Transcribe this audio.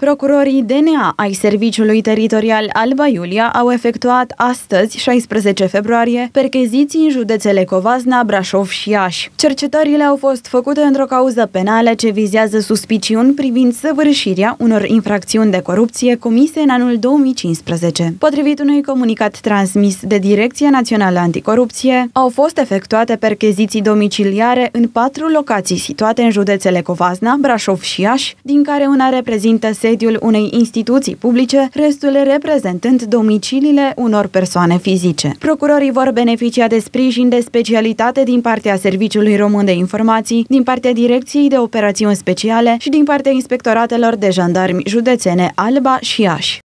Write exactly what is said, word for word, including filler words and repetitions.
Procurorii D N A ai Serviciului Teritorial Alba Iulia au efectuat astăzi, șaisprezece februarie, percheziții în județele Covasna, Brașov și Iași. Cercetările au fost făcute într-o cauză penală ce vizează suspiciuni privind săvârșirea unor infracțiuni de corupție comise în anul două mii cincisprezece. Potrivit unui comunicat transmis de Direcția Națională Anticorupție, au fost efectuate percheziții domiciliare în patru locații situate în județele Covasna, Brașov și Iași, din care una reprezintă sediul unei instituții publice, restul reprezentând domiciliile unor persoane fizice. Procurorii vor beneficia de sprijin de specialitate din partea Serviciului Român de Informații, din partea Direcției de Operațiuni Speciale și din partea inspectoratelor de jandarmi județene Alba și Iași.